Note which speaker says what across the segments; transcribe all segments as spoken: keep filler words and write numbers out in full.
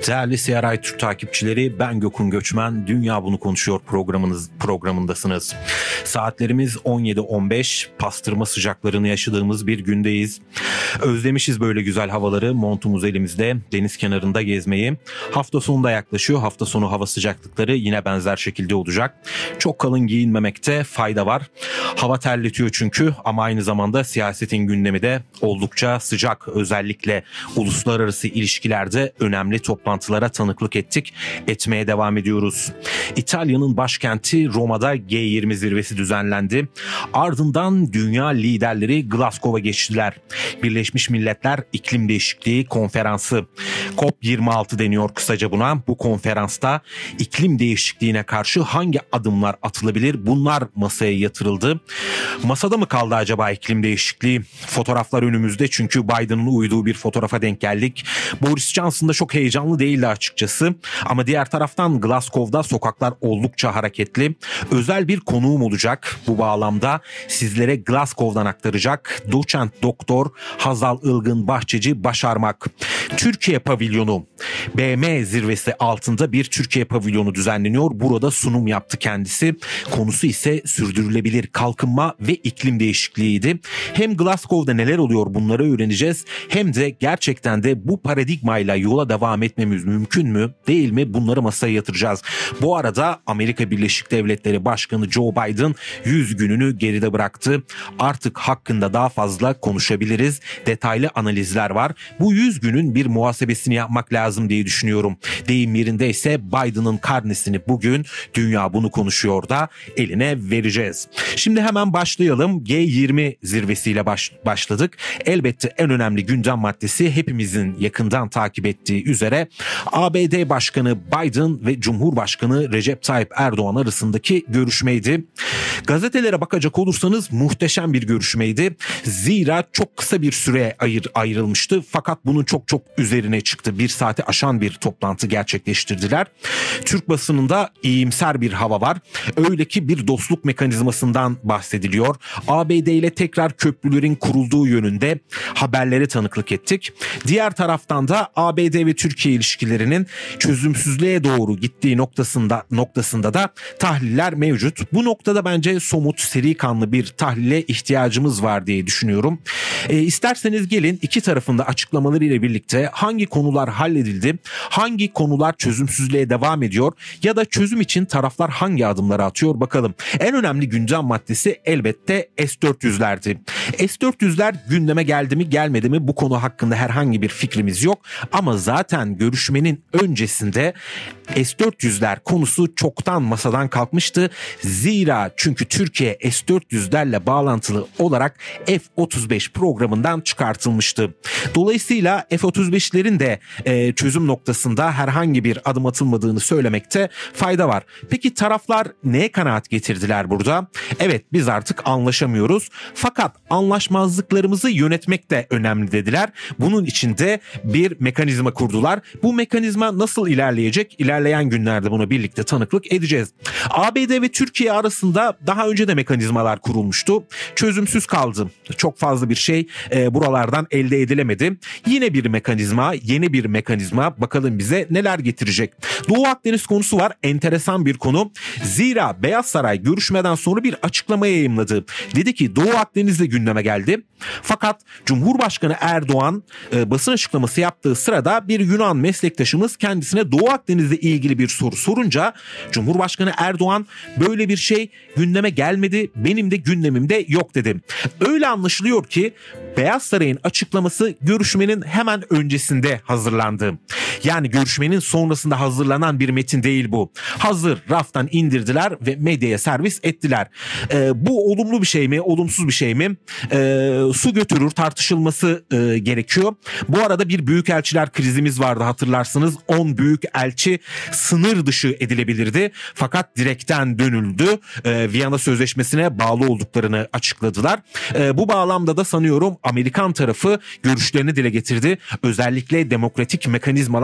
Speaker 1: Değerli C R I Türk takipçileri, ben Gökhan Göçmen. Dünya Bunu Konuşuyor programınız programındasınız. Saatlerimiz on yedi on beş, pastırma sıcaklarını yaşadığımız bir gündeyiz. Özlemişiz böyle güzel havaları, montumuz elimizde, deniz kenarında gezmeyi. Hafta sonu da yaklaşıyor. Hafta sonu hava sıcaklıkları yine benzer şekilde olacak. Çok kalın giyinmemekte fayda var. Hava terletiyor çünkü, ama aynı zamanda siyasetin gündemi de oldukça sıcak. Özellikle uluslararası ilişkilerde önemli toplantılara tanıklık ettik. Etmeye devam ediyoruz. İtalya'nın başkenti Roma'da G yirmi zirvesi düzenlendi. Ardından dünya liderleri Glasgow'a geçtiler. Birleşmiş Milletler İklim Değişikliği Konferansı. COP yirmi altı deniyor kısaca buna. Bu konferansta iklim değişikliğine karşı hangi adımlar atılabilir? Bunlar masaya yatırıldı. Masada mı kaldı acaba iklim değişikliği? Fotoğraflar önümüzde, çünkü Biden'ın uyduğu bir fotoğrafa denk geldik. Boris Johnson da çok heyecanlı değildi açıkçası. Ama diğer taraftan Glasgow'da sokaklar oldukça hareketli. Özel bir konuğum olacak bu bağlamda. Sizlere Glasgow'dan aktaracak doçent doktor Hazal Ilgın Bahçeci Başarmak. Türkiye pavilyonu, B M zirvesi altında bir Türkiye pavilyonu düzenleniyor. Burada sunum yaptı kendisi. Konusu ise sürdürülebilir kalkınma ve iklim değişikliğiydi. Hem Glasgow'da neler oluyor bunları öğreneceğiz. Hem de gerçekten de bu paradigmayla yola devam etmemiz mümkün mü değil mi, bunları masaya yatıracağız. Bu arada Amerika Birleşik Devletleri Başkanı Joe Biden yüz gününü geride bıraktı. Artık hakkında daha fazla konuşabiliriz. Detaylı analizler var. Bu yüz günün bir muhasebesini yapmak lazım diye düşünüyorum. Deyim yerindeyse Biden'ın karnesini bugün Dünya Bunu Konuşuyor da eline vereceğiz. Şimdi hemen başlayalım. G yirmi zirvesiyle baş, başladık. Elbette en önemli gündem maddesi, hepimizin yakından takip ettiği üzere, A B D Başkanı Biden ve Cumhurbaşkanı Recep Tayyip Erdoğan arasındaki görüşmeydi. Gazetelere bakacak olursanız muhteşem bir görüşmeydi. Zira çok kısa bir süre ayır, ayrılmıştı. Fakat bunun çok çok üzerine çıktı. Bir saati aşan bir toplantı gerçekleştirdiler. Türk basınında iyimser bir hava var. Öyle ki bir dostluk mekanizmasından bahsediliyor. A B D ile tekrar köprülerin kurulduğu yönünde haberlere tanıklık ettik. Diğer taraftan da A B D ve Türkiye ilişkilerinin çözümsüzlüğe doğru gittiği noktasında noktasında da tahliller mevcut. Bu noktada bence somut, seri kanlı bir tahlile ihtiyacımız var diye düşünüyorum. E, isterseniz gelin iki tarafında açıklamaları ile birlikte hangi konular halledildi, hangi konular çözümsüzlüğe devam ediyor ya da çözüm için taraflar hangi adımları atıyor bakalım. En önemli gündem maddesi elbette S dört yüzlerdi. S dört yüzler gündeme geldi mi gelmedi mi, bu konu hakkında herhangi bir fikrimiz yok. Ama zaten görüşmenin öncesinde S dört yüzler konusu çoktan masadan kalkmıştı. Zira çünkü Türkiye S dört yüzlerle bağlantılı olarak F otuz beş programından çıkartılmıştı. Dolayısıyla F otuz beşlerin de e, çözüm noktasında herhangi bir adım atılmadığını söylemekte fayda var. Peki taraflar neye kanaat getirdiler burada? Evet, biz artık anlaşamıyoruz. Fakat anlaşmazlıklarımızı yönetmek de önemli dediler. Bunun için de bir mekanizma kurdular. Bu mekanizma nasıl ilerleyecek? İlerleyen günlerde buna birlikte tanıklık edeceğiz. A B D ve Türkiye arasında daha önce de mekanizmalar kurulmuştu. Çözümsüz kaldı. Çok fazla bir şey e, buralardan elde edilemedi. Yine bir mekanizma, yeni bir mekanizma. Bakalım bize neler getirecek. Doğu Akdeniz konusu var. Enteresan bir konu. Zira Beyaz Saray görüşmeden sonra bir açıklama yayımladı. Dedi ki Doğu Akdeniz'de gündeme geldi. Fakat Cumhurbaşkanı Erdoğan e, basın açıklaması yaptığı sırada bir Yunan meslektaşımız kendisine Doğu Akdeniz'le ilgili bir soru sorunca Cumhurbaşkanı Erdoğan böyle bir şey gündeme gelmedi, benim de gündemimde yok dedi. Öyle anlaşılıyor ki Beyaz Saray'ın açıklaması görüşmenin hemen öncesinde hazırlandı. Yani görüşmenin sonrasında hazırlanan bir metin değil bu. Hazır raftan indirdiler ve medyaya servis ettiler. Ee, bu olumlu bir şey mi, olumsuz bir şey mi? Ee, su götürür, tartışılması e, gerekiyor. Bu arada bir büyükelçiler krizimiz vardı, hatırlarsınız. on büyükelçi sınır dışı edilebilirdi. Fakat direkten dönüldü. Ee, Viyana Sözleşmesi'ne bağlı olduklarını açıkladılar. Ee, bu bağlamda da sanıyorum Amerikan tarafı görüşlerini dile getirdi. Özellikle demokratik mekanizmalar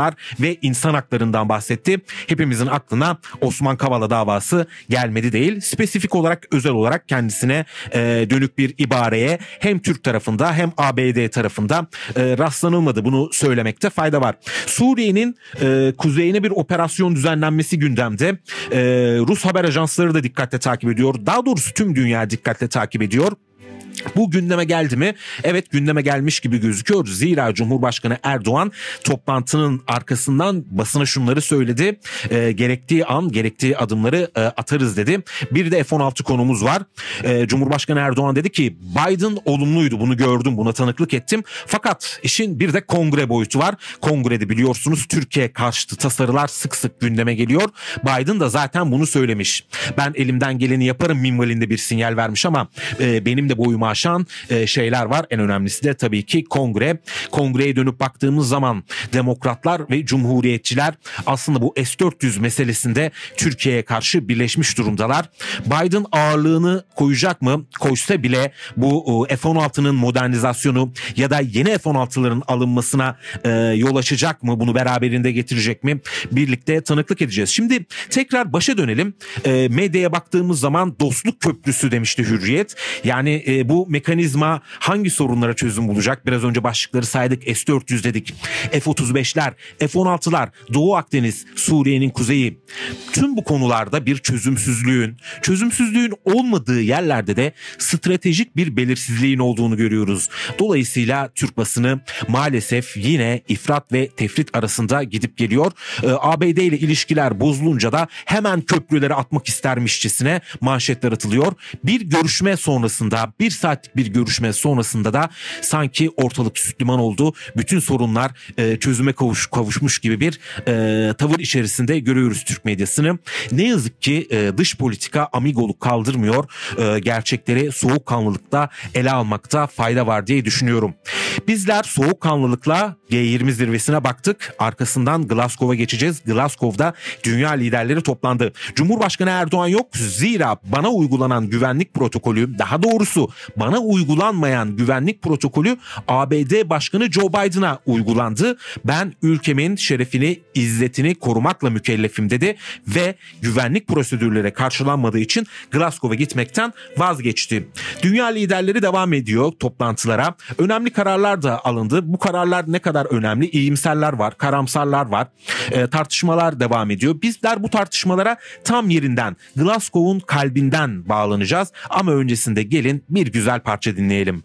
Speaker 1: var ve insan haklarından bahsetti. Hepimizin aklına Osman Kavala davası gelmedi değil. Spesifik olarak, özel olarak kendisine e, dönük bir ibareye hem Türk tarafında hem A B D tarafında e, rastlanılmadı. Bunu söylemekte fayda var. Suriye'nin e, kuzeyine bir operasyon düzenlenmesi gündemde. E, Rus haber ajansları da dikkatle takip ediyor. Daha doğrusu tüm dünya dikkatle takip ediyor. Bu gündeme geldi mi? Evet, gündeme gelmiş gibi gözüküyor. Zira Cumhurbaşkanı Erdoğan toplantının arkasından basına şunları söyledi. E, gerektiği an gerektiği adımları e, atarız dedi. Bir de F on altı konumuz var. E, Cumhurbaşkanı Erdoğan dedi ki Biden olumluydu, bunu gördüm, buna tanıklık ettim. Fakat işin bir de kongre boyutu var. Kongrede biliyorsunuz Türkiye karşıtı tasarılar sık sık gündeme geliyor. Biden da zaten bunu söylemiş. Ben elimden geleni yaparım minvalinde bir sinyal vermiş ama e, benim de boyumu aşan e, şeyler var. En önemlisi de tabii ki kongre. Kongreye dönüp baktığımız zaman demokratlar ve cumhuriyetçiler aslında bu S dört yüz meselesinde Türkiye'ye karşı birleşmiş durumdalar. Biden ağırlığını koyacak mı? Koysa bile bu e, F on altının modernizasyonu ya da yeni F on altıların alınmasına e, yol açacak mı? Bunu beraberinde getirecek mi? Birlikte tanıklık edeceğiz. Şimdi tekrar başa dönelim. E, medyaya baktığımız zaman dostluk köprüsü demişti Hürriyet. Yani e, bu mekanizma hangi sorunlara çözüm bulacak? Biraz önce başlıkları saydık. S dört yüz dedik. F otuz beşler, F on altılar, Doğu Akdeniz, Suriye'nin kuzeyi. Tüm bu konularda bir çözümsüzlüğün, çözümsüzlüğün olmadığı yerlerde de stratejik bir belirsizliğin olduğunu görüyoruz. Dolayısıyla Türk basını maalesef yine ifrat ve tefrit arasında gidip geliyor. Ee, A B D ile ilişkiler bozulunca da hemen köprüleri atmak istermişçesine manşetler atılıyor. Bir görüşme sonrasında, bir saatlik bir görüşme sonrasında da sanki ortalık süt liman oldu. Bütün sorunlar e, çözüme kavuş, kavuşmuş gibi bir e, tavır içerisinde görüyoruz Türk medyasını. Ne yazık ki e, dış politika amigoluk kaldırmıyor. E, gerçekleri soğukkanlılıkla ele almakta fayda var diye düşünüyorum. Bizler soğukkanlılıkla G yirmi zirvesine baktık. Arkasından Glasgow'a geçeceğiz. Glasgow'da dünya liderleri toplandı. Cumhurbaşkanı Erdoğan yok. Zira bana uygulanan güvenlik protokolü, daha doğrusu bana uygulanmayan güvenlik protokolü A B D Başkanı Joe Biden'a uygulandı. Ben ülkemin şerefini, izzetini korumakla mükellefim dedi ve güvenlik prosedürleri karşılanmadığı için Glasgow'a gitmekten vazgeçti. Dünya liderleri devam ediyor toplantılara. Önemli kararlar da alındı. Bu kararlar ne kadar önemli? İyimserler var, karamsarlar var. E, tartışmalar devam ediyor. Bizler bu tartışmalara tam yerinden, Glasgow'un kalbinden bağlanacağız. Ama öncesinde gelin bir güzel parça dinleyelim.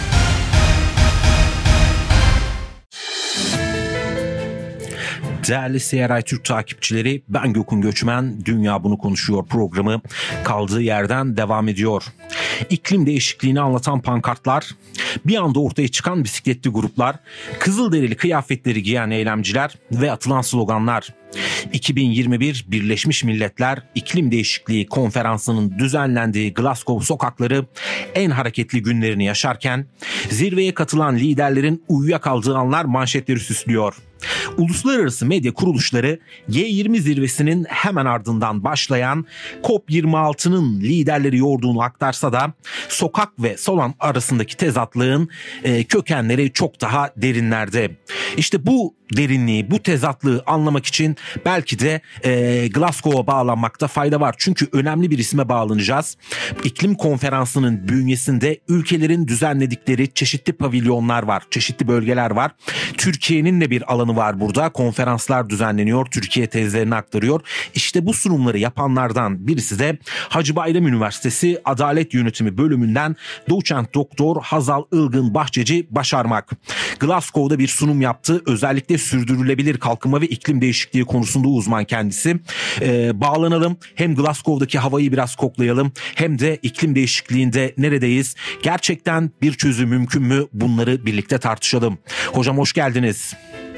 Speaker 1: Değerli C R I Türk takipçileri, ben Gökhan Göçmen, Dünya Bunu Konuşuyor programı kaldığı yerden devam ediyor. İklim değişikliğini anlatan pankartlar, bir anda ortaya çıkan bisikletli gruplar, kızılderili kıyafetleri giyen eylemciler ve atılan sloganlar. iki bin yirmi bir Birleşmiş Milletler İklim Değişikliği Konferansı'nın düzenlendiği Glasgow sokakları en hareketli günlerini yaşarken zirveye katılan liderlerin uyuyakaldığı anlar manşetleri süslüyor. Uluslararası medya kuruluşları G yirmi zirvesinin hemen ardından başlayan COP yirmi altının liderleri yorduğunu aktarsa da sokak ve salon arasındaki tezatlığın e, kökenleri çok daha derinlerde. İşte bu derinliği, bu tezatlığı anlamak için belki de e, Glasgow'a bağlanmakta fayda var. Çünkü önemli bir isme bağlanacağız. İklim konferansının bünyesinde ülkelerin düzenledikleri çeşitli pavilyonlar var, çeşitli bölgeler var. Türkiye'nin de bir alanı var burada. Konferanslar düzenleniyor, Türkiye tezlerini aktarıyor. İşte bu sunumları yapanlardan birisi de Hacı Bayram Üniversitesi Adalet Yönetimi bölümünden doçent doktor Hazal Ilgın Bahçeci Başarmak. Glasgow'da bir sunum yaptı. Özellikle sürdürülebilir kalkınma ve iklim değişikliği konusunda uzman kendisi. Ee, bağlanalım. Hem Glasgow'daki havayı biraz koklayalım, hem de iklim değişikliğinde neredeyiz? Gerçekten bir çözüm mümkün mü? Bunları birlikte tartışalım. Hocam hoş geldiniz.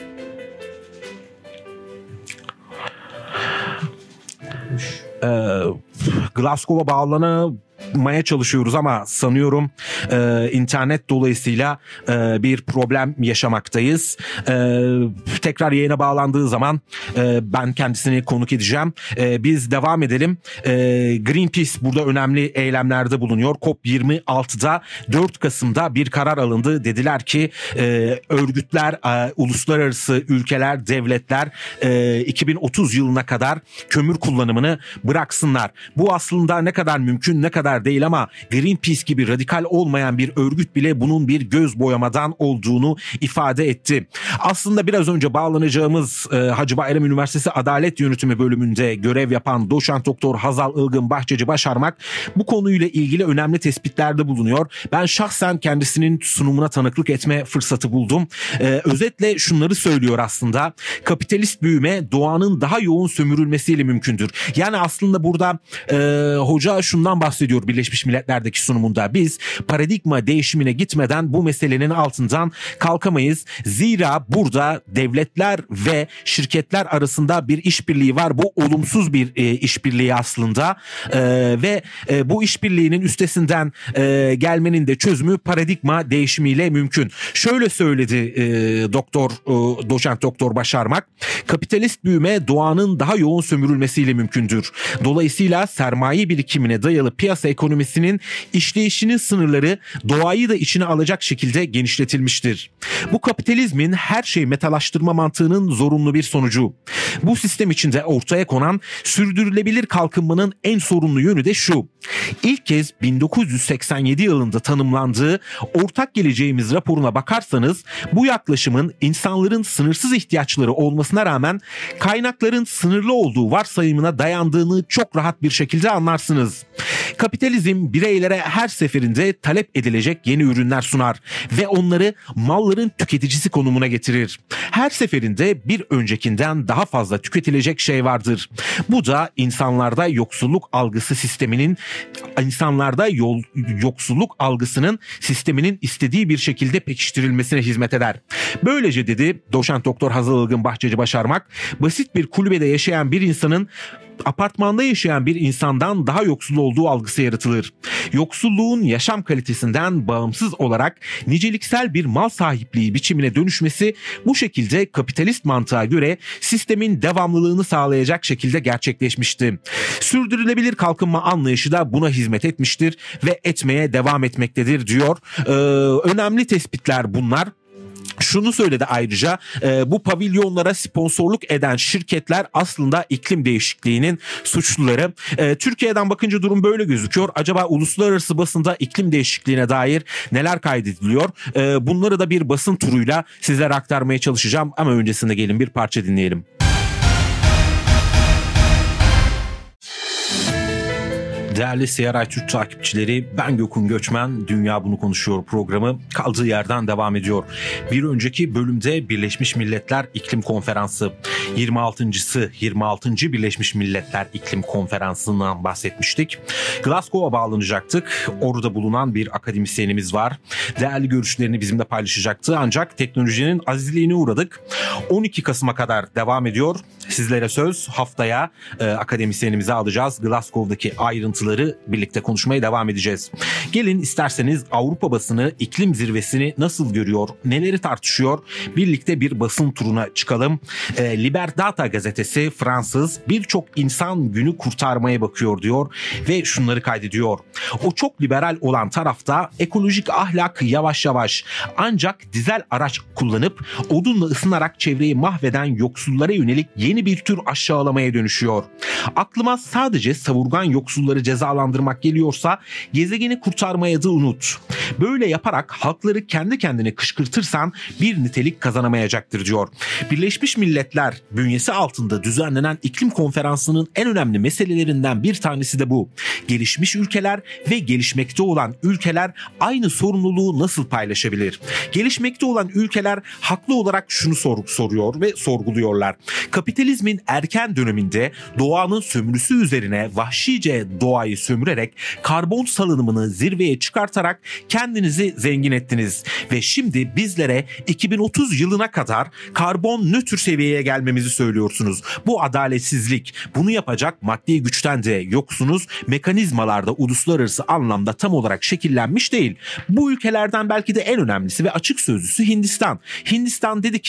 Speaker 1: Ee, Glasgow'a bağlanamaya çalışıyoruz ama sanıyorum e, internet dolayısıyla e, bir problem yaşamaktayız. E, tekrar yayına bağlandığı zaman e, ben kendisini konuk edeceğim. E, biz devam edelim. E, Greenpeace burada önemli eylemlerde bulunuyor. COP yirmi altıda dört Kasım'da bir karar alındı. Dediler ki e, örgütler, e, uluslararası ülkeler, devletler e, iki bin otuz yılına kadar kömür kullanımını bıraksınlar. Bu aslında ne kadar mümkün, ne kadar değil ama Greenpeace gibi radikal olmayan bir örgüt bile bunun bir göz boyamadan olduğunu ifade etti. Aslında biraz önce bağlanacağımız e, Hacı Bayram Üniversitesi Adalet Yönetimi bölümünde görev yapan doçent doktor Hazal Ilgın Bahçeci Başarmak bu konuyla ilgili önemli tespitlerde bulunuyor. Ben şahsen kendisinin sunumuna tanıklık etme fırsatı buldum. Ee, özetle şunları söylüyor aslında. Kapitalist büyüme doğanın daha yoğun sömürülmesiyle mümkündür. Yani aslında burada e, hoca şundan bahsediyor Birleşmiş Milletler'deki sunumunda. Biz paradigma değişimine gitmeden bu meselenin altından kalkamayız. Zira burada devletler ve şirketler arasında bir işbirliği var. Bu olumsuz bir e, işbirliği aslında. E, ve e, bu işbirliğinin üstesinden e, gelmenin de çözümü paradigma değişimiyle mümkün. Şöyle söyledi e, doktor e, doçent doktor Başarmak. Kapitalist büyüme doğanın daha yoğun sömürülmesiyle mümkündür. Dolayısıyla sermaye birikimine dayalı piyasa ekonomisinin işleyişinin sınırları doğayı da içine alacak şekilde genişletilmiştir. Bu kapitalizmin her şeyi metalaştırma mantığının zorunlu bir sonucu. Bu sistem içinde ortaya konan sürdürülebilir kalkınmanın en sorunlu yönü de şu. İlk kez bin dokuz yüz seksen yedi yılında tanımlandığı Ortak Geleceğimiz raporuna bakarsanız bu yaklaşımın insanların sınırsız ihtiyaçları olmasına rağmen kaynakların sınırlı olduğu varsayımına dayandığını çok rahat bir şekilde anlarsınız. Kapitalizm bireylere her seferinde talep edilecek yeni ürünler sunar ve onları malların tüketicisi konumuna getirir. Her seferinde bir öncekinden daha fazla tüketilecek şey vardır. Bu da insanlarda yoksulluk algısı sisteminin insanlarda yol, yoksulluk algısının sisteminin istediği bir şekilde pekiştirilmesine hizmet eder. Böylece dedi doçent doktor Hazal Ilgın Bahçeci Başarmak, basit bir kulübede yaşayan bir insanın apartmanda yaşayan bir insandan daha yoksul olduğu algısı yaratılır. Yoksulluğun yaşam kalitesinden bağımsız olarak niceliksel bir mal sahipliği biçimine dönüşmesi bu şekilde kapitalist mantığa göre sistemin devamlılığını sağlayacak şekilde gerçekleşmişti. Sürdürülebilir kalkınma anlayışı da buna hizmet etmiştir ve etmeye devam etmektedir diyor. Ee, önemli tespitler bunlar. Şunu söyledi ayrıca e, bu pavilyonlara sponsorluk eden şirketler aslında iklim değişikliğinin suçluları. E, Türkiye'den bakınca durum böyle gözüküyor. Acaba uluslararası basında iklim değişikliğine dair neler kaydediliyor? E, bunları da bir basın turuyla sizlere aktarmaya çalışacağım ama öncesinde gelin bir parça dinleyelim. Değerli C R I Türk takipçileri, ben Gökhan Göçmen, Dünya Bunu Konuşuyor programı kaldığı yerden devam ediyor. Bir önceki bölümde Birleşmiş Milletler İklim Konferansı yirmi altıncısı yirmi altıncı Birleşmiş Milletler İklim Konferansı'ndan bahsetmiştik. Glasgow'a bağlanacaktık. Orada bulunan bir akademisyenimiz var. Değerli görüşlerini bizimle paylaşacaktı ancak teknolojinin azizliğine uğradık. on iki Kasım'a kadar devam ediyor. Sizlere söz, haftaya e, akademisyenimizi alacağız. Glasgow'daki ayrıntıları birlikte konuşmaya devam edeceğiz. Gelin isterseniz Avrupa basını iklim zirvesini nasıl görüyor, neleri tartışıyor, birlikte bir basın turuna çıkalım. E, Liberdata gazetesi Fransız birçok insan günü kurtarmaya bakıyor diyor ve şunları kaydediyor. O çok liberal olan tarafta ekolojik ahlak yavaş yavaş ancak dizel araç kullanıp odunla ısınarak çevreyi mahveden yoksullara yönelik yeni bir tür aşağılamaya dönüşüyor. Aklıma sadece savurgan yoksulları cezalandırmak geliyorsa gezegeni kurtarmaya da unut. Böyle yaparak halkları kendi kendine kışkırtırsan bir nitelik kazanamayacaktır diyor. Birleşmiş Milletler bünyesi altında düzenlenen iklim konferansının en önemli meselelerinden bir tanesi de bu. Gelişmiş ülkeler ve gelişmekte olan ülkeler aynı sorumluluğu nasıl paylaşabilir? Gelişmekte olan ülkeler haklı olarak şunu sor- soruyor ve sorguluyorlar. Kapitalizmin erken döneminde doğanın sömürüsü üzerine vahşice doğayı sömürerek karbon salınımını zirveye çıkartarak kendinizi zengin ettiniz ve şimdi bizlere iki bin otuz yılına kadar karbon nötr seviyeye gelmemizi söylüyorsunuz. Bu adaletsizlik. Bunu yapacak maddi güçten de yoksunuz. Mekanizmalarda uluslararası anlamda tam olarak şekillenmiş değil. Bu ülkelerden belki de en önemlisi ve açık sözlüsü Hindistan. Hindistan dedi ki biz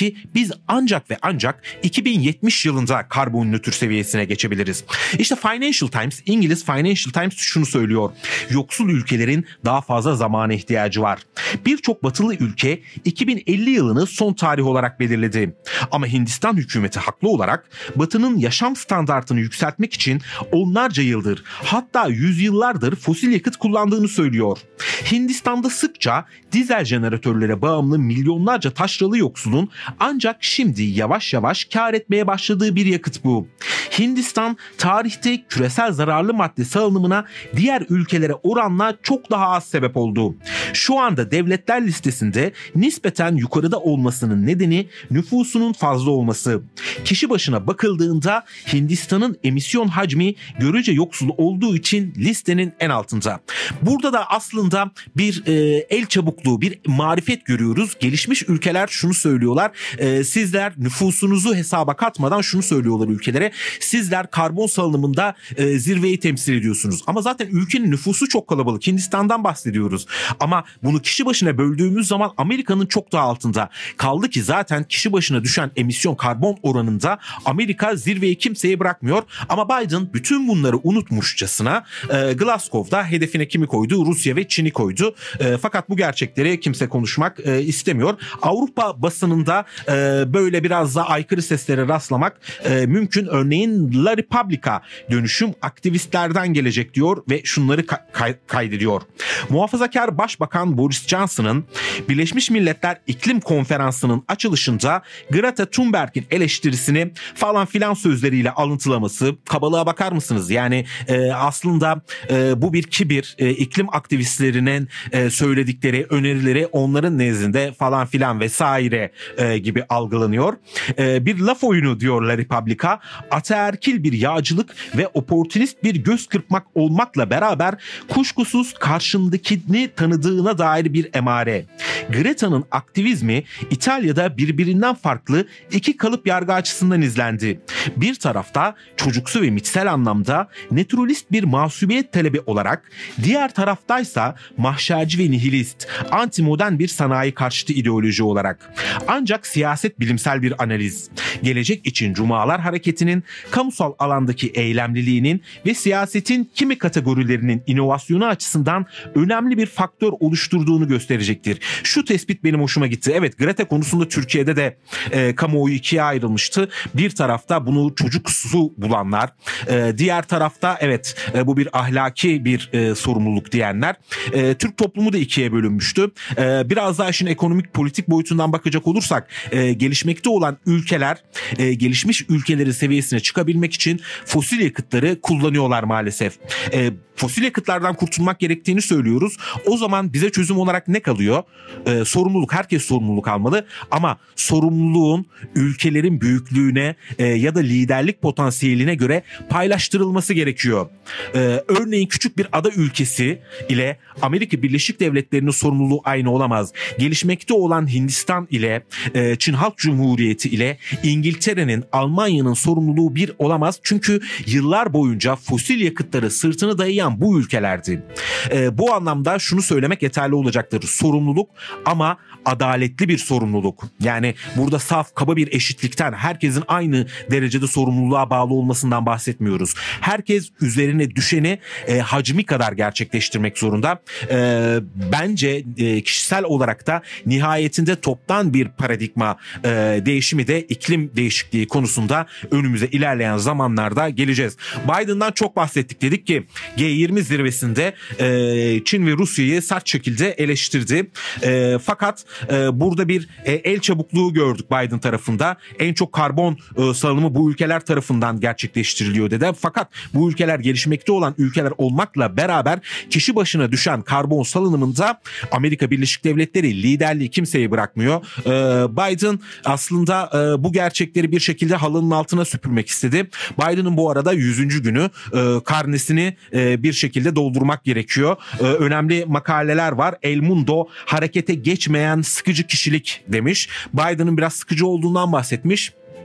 Speaker 1: biz ancak ve ancak iki bin yetmiş yılında karbon nötr seviyesine geçebiliriz. İşte Financial Times, İngiliz Financial Times şunu söylüyor. Yoksul ülkelerin daha fazla zamana ihtiyacı var. Birçok batılı ülke iki bin elli yılını son tarih olarak belirledi. Ama Hindistan hükümeti haklı olarak Batı'nın yaşam standartını yükseltmek için onlarca yıldır, hatta yüzyıllardır fosil yakıt kullandığını söylüyor. Hindistan'da sıkça dizel jeneratörlere bağımlı milyonlarca taşralı yoksulun ancak şimdi yavaş yavaş kar etmeye başladığı bir yakıt bu. Hindistan tarihte küresel zararlı madde salınımına diğer ülkelere oranla çok daha az sebep oldu. Şu anda devletler listesinde nispeten yukarıda olmasının nedeni nüfusunun fazla olması. Kişi başına bakıldığında Hindistan'ın emisyon hacmi görece yoksul olduğu için listenin en altında. Burada da aslında bir e, el çabukluğu, bir marifet görüyoruz. Gelişmiş ülkeler şunu söylüyorlar. E, sizler nüfusunuzu hesaba katmadan şunu söylüyorlar ülkelere. Sizler karbon salınımında e, zirveyi temsil ediyorsunuz. Ama zaten ülkenin nüfusu çok kalabalık. Hindistan'dan bahsediyoruz. Ama bunu kişi başına böldüğümüz zaman Amerika'nın çok daha altında. Kaldı ki zaten kişi başına düşen emisyon karbon oranında Amerika zirveyi kimseye bırakmıyor. Ama Biden bütün bunları unutmuşçasına e, Glasgow'da hedefine kimi koydu? Rusya ve Çin'i koydu. E, fakat bu gerçekleri kimse konuşmak e, istemiyor. Avrupa basınında e, böyle biraz da aykırı seslere rastlamak e, mümkün. Örneğin La Repubblica dönüşüm aktivistlerden gelecek diyor ve şunları kay- kaydediyor. Muhafazakar Başbakan Boris Johnson'ın Birleşmiş Milletler İklim Konferansı'nın açılışında Greta Thunberg'in eleştirisini falan filan sözleriyle alıntılaması, kabalığa bakar mısınız? Yani e, aslında e, bu bir kibir, e, iklim aktivistlerinin e, söyledikleri önerileri onların nezdinde falan filan vesaire e, gibi algılanıyor. E, bir laf oyunu diyor La Repubblica, ataerkil bir yağcılık ve oportunist bir göz kırpmak olmakla beraber kuşkusuz karşındakini tanıdığına dair bir emare. Greta'nın aktivizmi İtalya'da birbirinden farklı iki kalıp yargı açısından izlendi. Bir tarafta çocuksu ve mitsel anlamda naturalist bir masumiyet talebi olarak, diğer taraftaysa mahşerci ve nihilist, antimodern bir sanayi karşıtı ideoloji olarak. Ancak siyaset bilimsel bir analiz. Gelecek için Cumalar Hareketi'nin kamusal alandaki eylemliliğinin ve siyasetin kimi kategorilerinin inovasyonu açısından önemli bir faktör oluşturduğunu gösterecektir. Şu tespit benim hoşuma gitti. Evet, Greta konusunda Türkiye'de de e, kamuoyu ikiye ayrılmıştı. Bir tarafta bunu çocuksu bulanlar, e, diğer tarafta evet e, bu bir ahlaki bir e, sorumluluk diyenler. E, Türk toplumu da ikiye bölünmüştü. E, biraz daha işin ekonomik politik boyutundan bakacak olursak e, gelişmekte olan ülkeler e, gelişmiş ülkelerin seviyesine çıkabilmek için fosil yakıtları kullanıyorlar maalesef. E, fosil yakıtlardan kurtulmak gerektiğini söylüyoruz. O zaman bize çözüm olarak ne kalıyor? Ee, sorumluluk, herkes sorumluluk almalı ama sorumluluğun ülkelerin büyüklüğüne e, ya da liderlik potansiyeline göre paylaştırılması gerekiyor. Ee, örneğin küçük bir ada ülkesi ile Amerika Birleşik Devletleri'nin sorumluluğu aynı olamaz. Gelişmekte olan Hindistan ile e, Çin Halk Cumhuriyeti ile İngiltere'nin, Almanya'nın sorumluluğu bir olamaz. Çünkü yıllar boyunca fosil yakıtları sırtını dayayan bu ülkelerdi. E, bu anlamda şunu söylemek yeterli olacaktır. Sorumluluk ama adaletli bir sorumluluk. Yani burada saf, kaba bir eşitlikten, herkesin aynı derecede sorumluluğa bağlı olmasından bahsetmiyoruz. Herkes üzerine düşeni e, hacmi kadar gerçekleştirmek zorunda. E, bence e, kişisel olarak da nihayetinde toptan bir paradigma e, değişimi de iklim değişikliği konusunda önümüze ilerleyen zamanlarda geleceğiz. Biden'dan çok bahsettik. Dedik ki G yirmi zirvesinde e, Çin ve Rusya'yı sert şekilde eleştirdi. E, fakat e, burada bir e, el çabukluğu gördük Biden tarafında. En çok karbon e, salınımı bu ülkeler tarafından gerçekleştiriliyor dedi. Fakat bu ülkeler gelişmekte olan ülkeler olmakla beraber kişi başına düşen karbon salınımında Amerika Birleşik Devletleri liderliği kimseye bırakmıyor. E, Biden aslında e, bu gerçekleri bir şekilde halının altına süpürmek istedi. Biden'ın bu arada yüzüncü günü e, karnesini e, bir şekilde doldurmak gerekiyor. E, önemli makaleler var. El Mundo harekete geçmeyen sıkıcı kişilik demiş. Biden'ın biraz sıkıcı olduğundan bahsetmiş.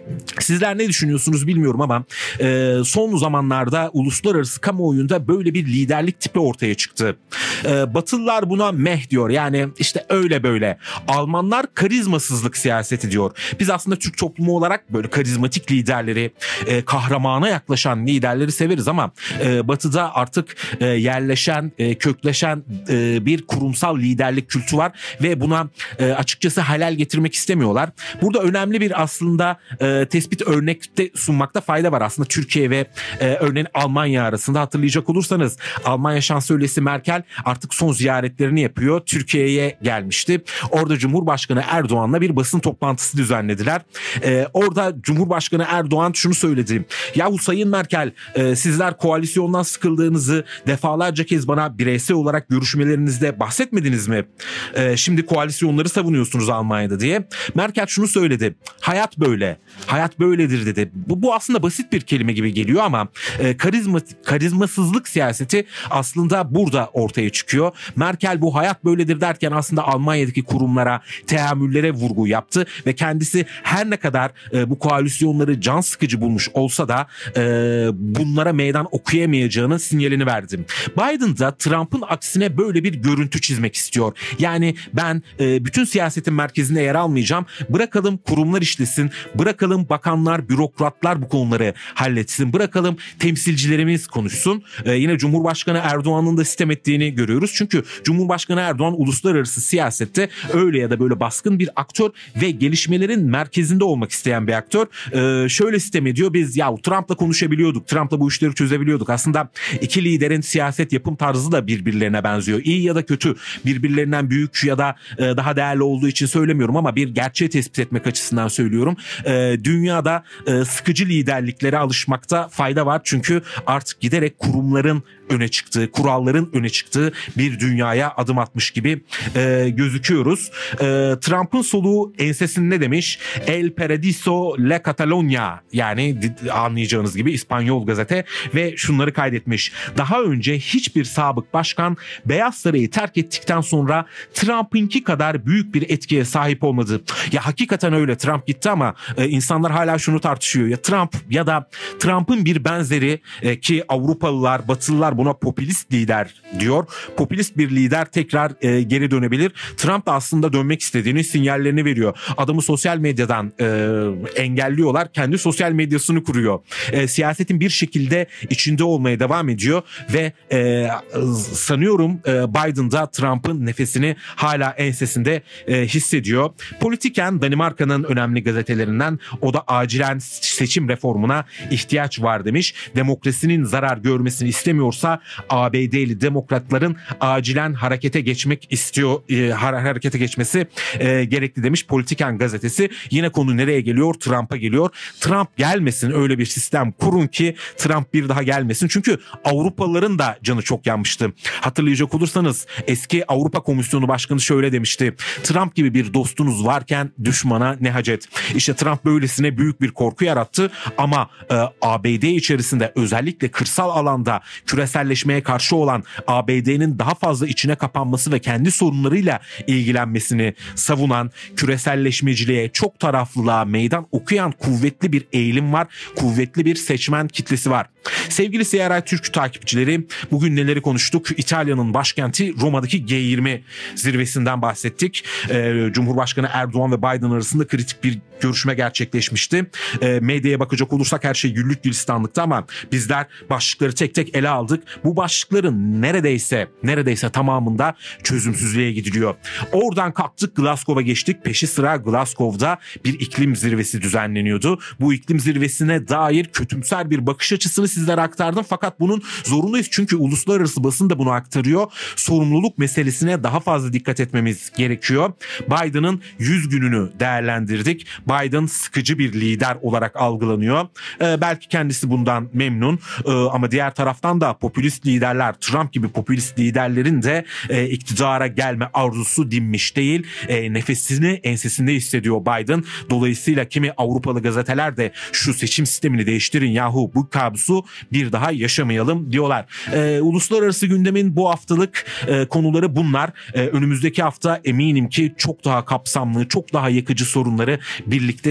Speaker 1: Sizler ne düşünüyorsunuz bilmiyorum ama e, son zamanlarda uluslararası kamuoyunda böyle bir liderlik tipi ortaya çıktı. E, Batılılar buna meh diyor, yani işte öyle böyle. Almanlar karizmasızlık siyaseti diyor. Biz aslında Türk toplumu olarak böyle karizmatik liderleri, e, kahramana yaklaşan liderleri severiz ama e, Batı'da artık e, yerleşen, e, kökleşen e, bir kurumsal liderlik kültü var ve buna e, açıkçası halel getirmek istemiyorlar. Burada önemli bir aslında e, tespit örnekte sunmakta fayda var. Aslında Türkiye ve e, örneğin Almanya arasında hatırlayacak olursanız Almanya Şansölyesi Merkel artık son ziyaretlerini yapıyor. Türkiye'ye gelmişti. Orada Cumhurbaşkanı Erdoğan'la bir basın toplantısı düzenlediler. E, orada Cumhurbaşkanı Erdoğan şunu söyledi. Yahu Sayın Merkel, e, sizler koalisyondan sıkıldığınızı defalarca kez bana bireysel olarak görüşmelerinizde bahsetmediniz mi? E, şimdi koalisyonları savunuyorsunuz Almanya'da diye. Merkel şunu söyledi. Hayat böyle. Hayat böyledir dedi. Bu, bu aslında basit bir kelime gibi geliyor ama e, karizma, karizmasızlık siyaseti aslında burada ortaya çıkıyor. Merkel bu hayat böyledir derken aslında Almanya'daki kurumlara, teamüllere vurgu yaptı ve kendisi her ne kadar e, bu koalisyonları can sıkıcı bulmuş olsa da e, bunlara meydan okuyamayacağının sinyalini verdi. Biden da Trump'ın aksine böyle bir görüntü çizmek istiyor. Yani ben e, bütün siyasetin merkezinde yer almayacağım. Bırakalım kurumlar işlesin. Bırakalım bakanlar, bürokratlar bu konuları halletsin. Bırakalım temsilcilerimiz konuşsun. Ee, yine Cumhurbaşkanı Erdoğan'ın da sitem ettiğini görüyoruz. Çünkü Cumhurbaşkanı Erdoğan uluslararası siyasette öyle ya da böyle baskın bir aktör ve gelişmelerin merkezinde olmak isteyen bir aktör. Ee, şöyle sitem ediyor. Biz ya Trump'la konuşabiliyorduk. Trump'la bu işleri çözebiliyorduk. Aslında iki liderin siyaset yapım tarzı da birbirlerine benziyor. İyi ya da kötü, birbirlerinden büyük ya da e, daha değerli olduğu için söylemiyorum ama bir gerçeği tespit etmek açısından söylüyorum. E, dünyada e, sıkıcı liderliklere alışmakta fayda var. Çünkü artık giderek kurumların öne çıktığı, kuralların öne çıktığı bir dünyaya adım atmış gibi e, gözüküyoruz. E, Trump'ın soluğu ensesinde demiş. El Paradiso La Catalunya, yani anlayacağınız gibi İspanyol gazete ve şunları kaydetmiş. Daha önce hiçbir sabık başkan Beyaz Sarayı terk ettikten sonra Trump'ınki kadar büyük bir etkiye sahip olmadı. Ya hakikaten öyle, Trump gitti ama e, insanlar hala şunu tartışıyor. Ya Trump ya da Trump'ın bir benzeri e, ki Avrupalılar, Batılılar buna popülist lider diyor. Popülist bir lider tekrar e, geri dönebilir. Trump da aslında dönmek istediğini sinyallerini veriyor. Adamı sosyal medyadan e, engelliyorlar. Kendi sosyal medyasını kuruyor. E, siyasetin bir şekilde içinde olmaya devam ediyor ve e, sanıyorum e, Biden da Trump'ın nefesini hala ensesinde e, hissediyor. Politiken Danimarka'nın önemli gazetelerinden, o da acilen seçim reformuna ihtiyaç var demiş. Demokrasinin zarar görmesini istemiyorsa A B D'li demokratların acilen harekete geçmek istiyor, e, harekete geçmesi e, gerekli demiş Politiken gazetesi. Yine konu nereye geliyor? Trump'a geliyor. Trump gelmesin, öyle bir sistem kurun ki Trump bir daha gelmesin. Çünkü Avrupalıların da canı çok yanmıştı. Hatırlayacak olursanız eski Avrupa Komisyonu Başkanı şöyle demişti. Trump gibi bir dostunuz varken düşmana ne hacet? İşte Trump böylesine büyük bir korku yarattı ama e, A B D içerisinde özellikle kırsal alanda küreselleşmeye karşı olan A B D'nin daha fazla içine kapanması ve kendi sorunlarıyla ilgilenmesini savunan, küreselleşmeciliğe, çok taraflılığa meydan okuyan kuvvetli bir eğilim var. Kuvvetli bir seçmen kitlesi var. Sevgili C R I Türk takipçileri, bugün neleri konuştuk? İtalya'nın başkenti Roma'daki G yirmi zirvesinden bahsettik. Ee, Cumhurbaşkanı Erdoğan ve Biden arasında kritik bir görüşme gerçekleşmişti. E, medyaya bakacak olursak her şey güllük gülistanlıktı ama bizler başlıkları tek tek ele aldık. Bu başlıkların neredeyse neredeyse tamamında çözümsüzlüğe gidiliyor. Oradan kalktık, Glasgow'a geçtik. Peşi sıra Glasgow'da bir iklim zirvesi düzenleniyordu. Bu iklim zirvesine dair kötümser bir bakış açısını sizlere aktardım. Fakat bunun zorundayız çünkü uluslararası basın da bunu aktarıyor. Sorumluluk meselesine daha fazla dikkat etmemiz gerekiyor. Biden'ın yüz gününü değerlendirdik. Biden sıkıcı bir lider olarak algılanıyor. Ee, belki kendisi bundan memnun ee, ama diğer taraftan da popülist liderler, Trump gibi popülist liderlerin de e, iktidara gelme arzusu dinmiş değil. E, nefesini ensesinde hissediyor Biden. Dolayısıyla kimi Avrupalı gazeteler de şu seçim sistemini değiştirin yahu, bu kabusu bir daha yaşamayalım diyorlar. E, uluslararası gündemin bu haftalık e, konuları bunlar. E, önümüzdeki hafta eminim ki çok daha kapsamlı, çok daha yakıcı sorunları birlikte sizlerle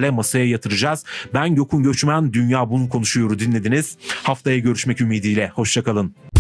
Speaker 1: sizlerle masaya yatıracağız. Ben Gökhan Göçmen, Dünya Bunu Konuşuyor'u dinlediniz. Haftaya görüşmek ümidiyle. Hoşçakalın.